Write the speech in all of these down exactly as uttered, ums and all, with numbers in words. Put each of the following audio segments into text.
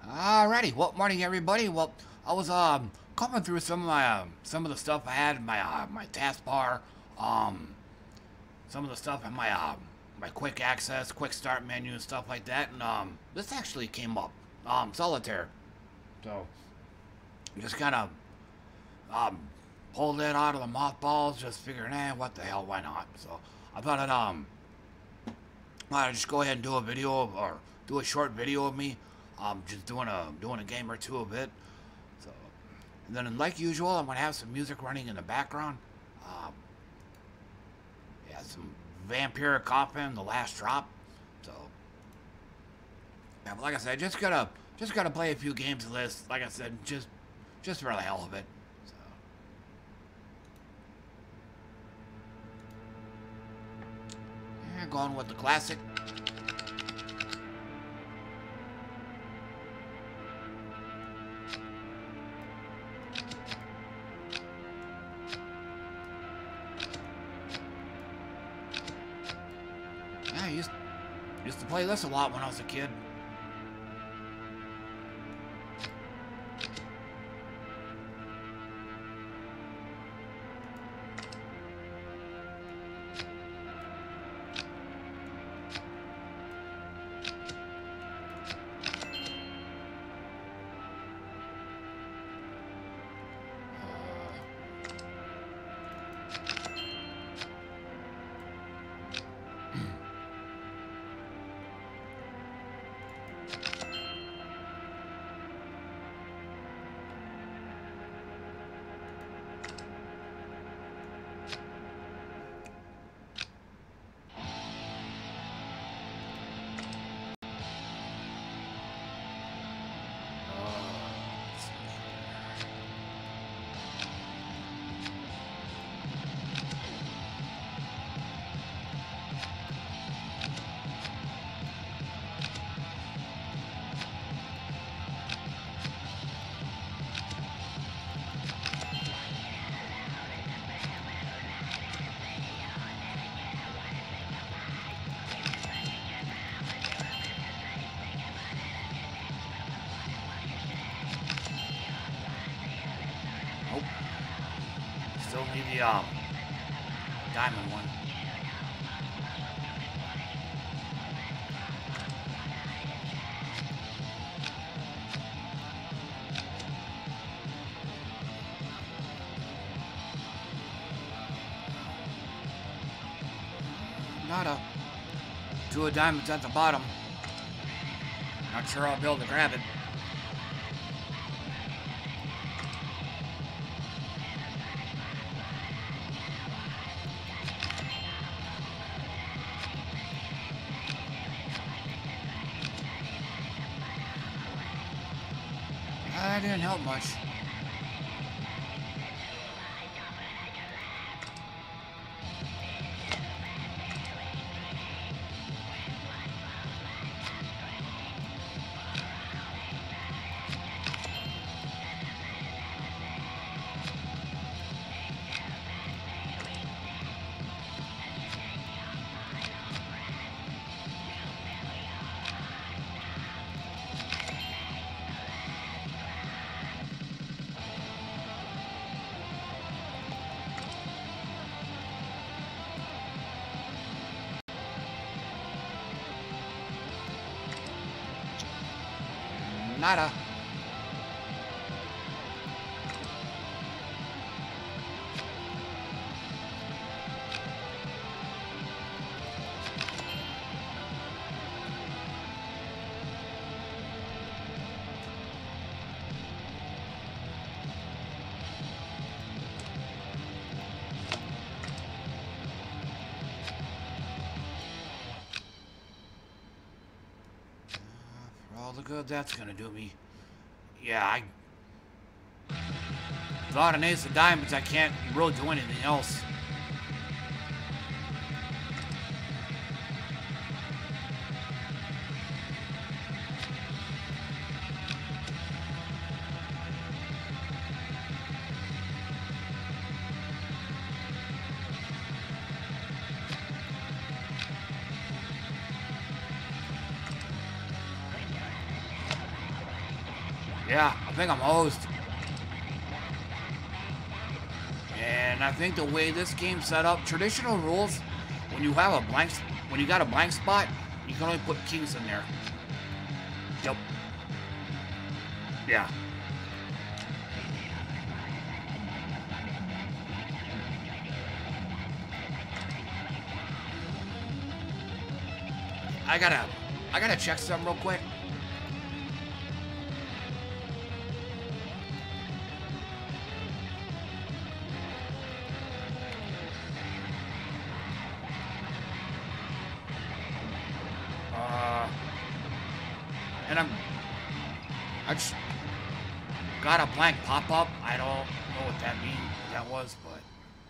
Alrighty, well, morning everybody. Well, I was um coming through some of my um, some of the stuff I had in my uh, my taskbar, um, some of the stuff in my um my quick access, quick start menu and stuff like that, and um this actually came up, um solitaire. So just kind of um pulled it out of the mothballs, just figuring, eh, what the hell, why not? So I thought I'd um I'd just go ahead and do a video of, or do a short video of me, um just doing a doing a game or two of it. So, and then, like usual, I'm gonna have some music running in the background. Um, yeah, some Vampiric Coffin, The Last Drop. So, yeah, but like I said, just gotta just gotta play a few games of this. Like I said, just just for the hell of it. So, yeah, going with the classic. Yeah, I used, used to play this a lot when I was a kid. Still need the um, diamond one. Nada. Two of diamonds at the bottom. Not sure I'll be able to grab it. That didn't help much. Nada. All the good that's gonna do me. Yeah, I... Without an ace of diamonds, I can't really do anything else. Yeah, I think I'm hosed. And I think the way this game's set up, traditional rules, when you have a blank, when you got a blank spot, you can only put kings in there. Yep. Yeah. I gotta, I gotta check something real quick. And I'm, I just got a blank pop-up. I don't know what that mean that was, but.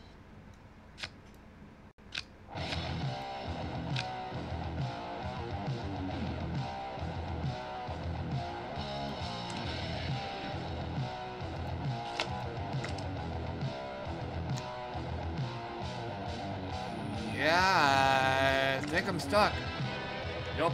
Yeah, I think I'm stuck. Yup.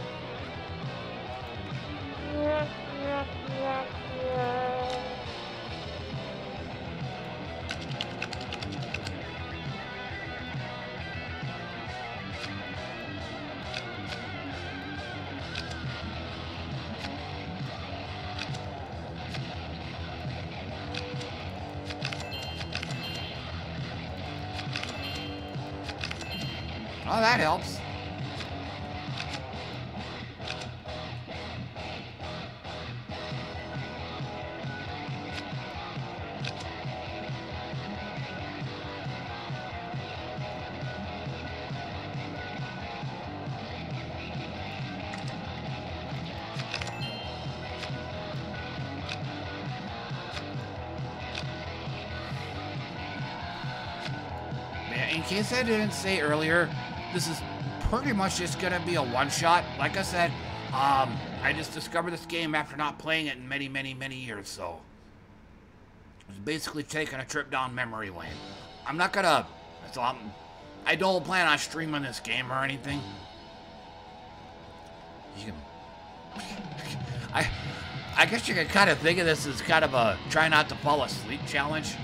Oh, that helps. In case I didn't say earlier, this is pretty much just gonna be a one-shot. Like I said, um, I just discovered this game after not playing it in many, many, many years, so it's basically taking a trip down memory lane. I'm not gonna, so I'm, I don't plan on streaming this game or anything. You can, I, I guess you can kind of think of this as kind of a try not to fall asleep challenge.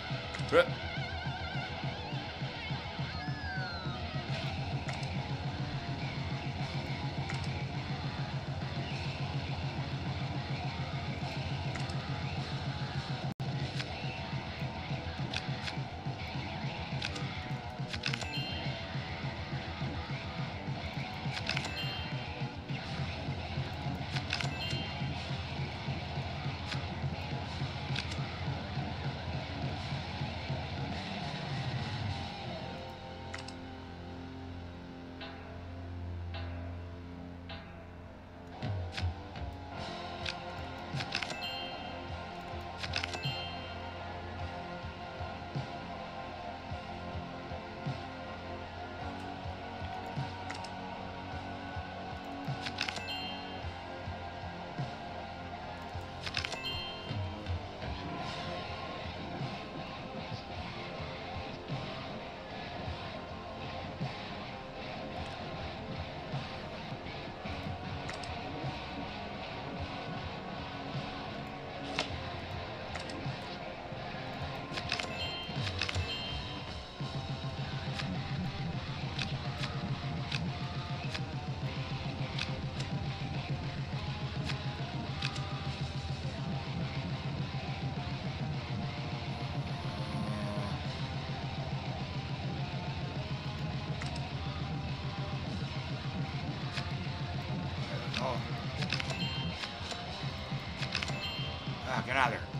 Get out of there.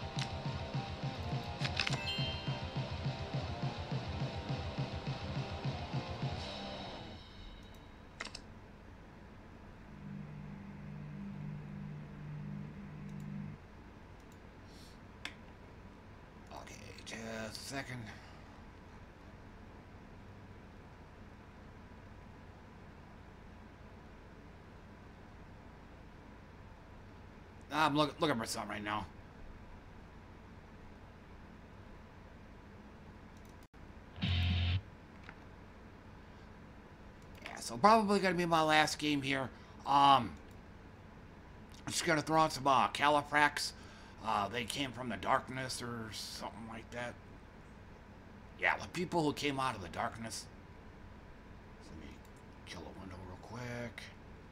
Okay, just a second. I'm look, looking for something right now. Yeah, so probably gonna be my last game here. Um, I'm just gonna throw out some uh, Caliprax. Uh, they came from the darkness or something like that. Yeah, the people who came out of the darkness. Let me kill a window real quick.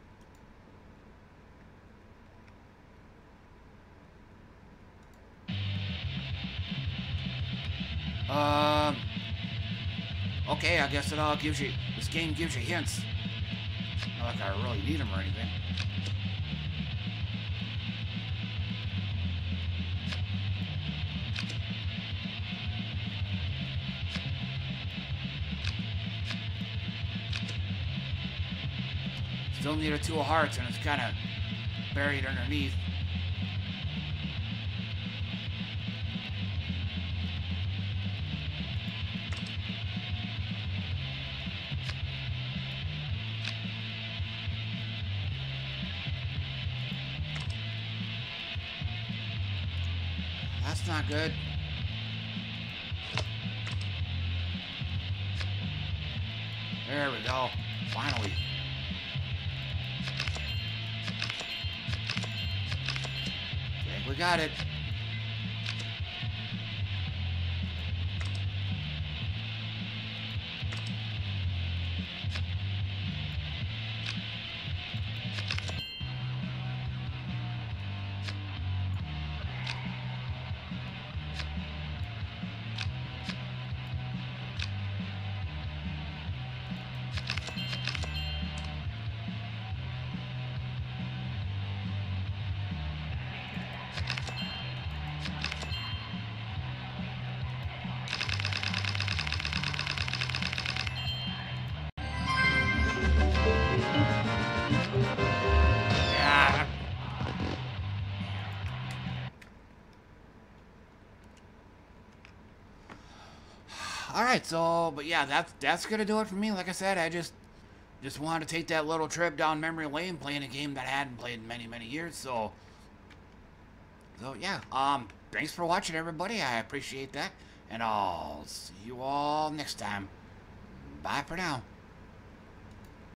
Um. Okay, I guess it all gives you. This game gives you hints. Not like I really need them or anything. Still need a two of hearts, and it's kind of buried underneath. That's not good. There we go. Finally. I think we got it. Alright, so, but yeah, that's, that's gonna do it for me. Like I said, I just, just wanted to take that little trip down memory lane playing a game that I hadn't played in many, many years, so, so yeah, um, thanks for watching, everybody. I appreciate that, and I'll see you all next time. Bye for now.